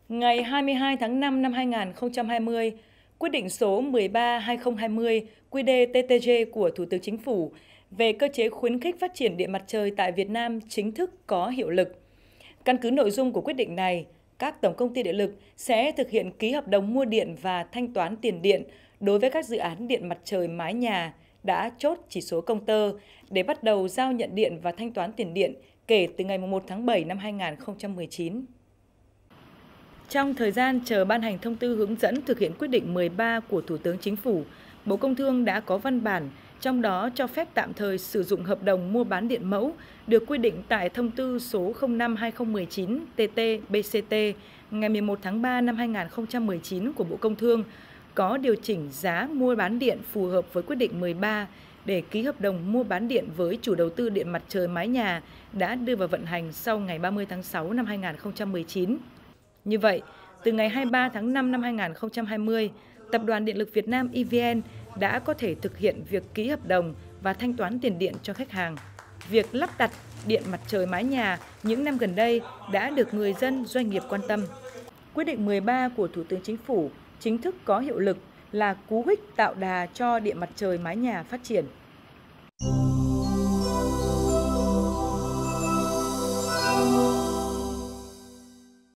Ngày 22 tháng 5 năm 2020, quyết định số 13/2020 QĐ-TTG của Thủ tướng Chính phủ về cơ chế khuyến khích phát triển điện mặt trời tại Việt Nam chính thức có hiệu lực. Căn cứ nội dung của quyết định này, các tổng công ty điện lực sẽ thực hiện ký hợp đồng mua điện và thanh toán tiền điện đối với các dự án điện mặt trời mái nhà đã chốt chỉ số công tơ để bắt đầu giao nhận điện và thanh toán tiền điện kể từ ngày 1 tháng 7 năm 2019. Trong thời gian chờ ban hành thông tư hướng dẫn thực hiện quyết định 13 của Thủ tướng Chính phủ, Bộ Công Thương đã có văn bản, trong đó cho phép tạm thời sử dụng hợp đồng mua bán điện mẫu được quy định tại thông tư số 05/2019/TT-BCT ngày 11 tháng 3 năm 2019 của Bộ Công Thương có điều chỉnh giá mua bán điện phù hợp với quyết định 13 để ký hợp đồng mua bán điện với chủ đầu tư điện mặt trời mái nhà đã đưa vào vận hành sau ngày 30 tháng 6 năm 2019. Như vậy, từ ngày 23 tháng 5 năm 2020, Tập đoàn Điện lực Việt Nam EVN đã có thể thực hiện việc ký hợp đồng và thanh toán tiền điện cho khách hàng. Việc lắp đặt điện mặt trời mái nhà những năm gần đây đã được người dân, doanh nghiệp quan tâm. Quyết định 13 của Thủ tướng Chính phủ chính thức có hiệu lực là cú hích tạo đà cho điện mặt trời mái nhà phát triển.